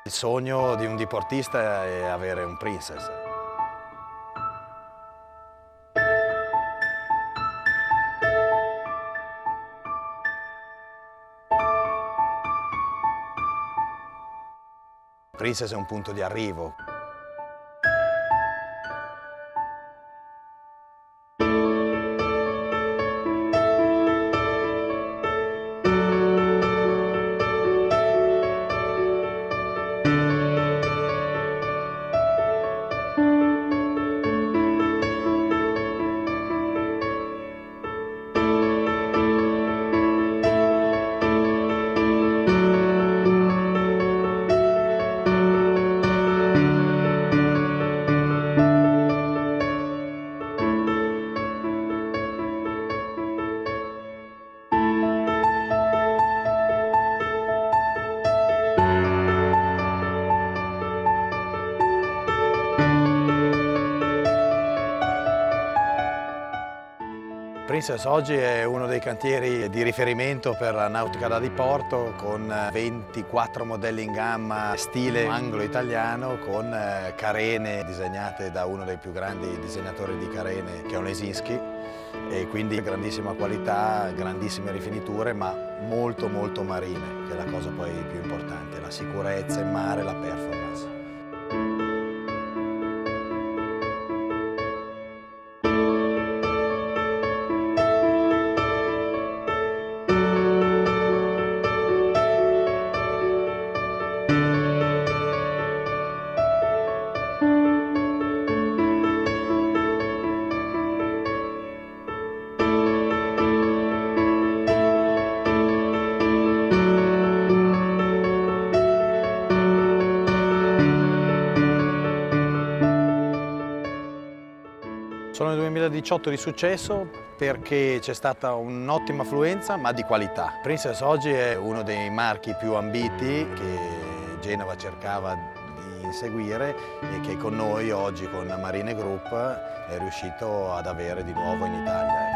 Il sogno di un diportista è avere un Princess. Princess è un punto di arrivo. Princess oggi è uno dei cantieri di riferimento per la nautica da diporto, con 24 modelli in gamma stile anglo-italiano, con carene disegnate da uno dei più grandi disegnatori di carene che è Olesinski, e quindi grandissima qualità, grandissime rifiniture, ma molto marine, che è la cosa poi più importante, la sicurezza in mare, la performance. Sono nel 2018 di successo perché c'è stata un'ottima affluenza, ma di qualità. Princess oggi è uno dei marchi più ambiti che Genova cercava di inseguire e che con noi oggi, con Marine Group, è riuscito ad avere di nuovo in Italia.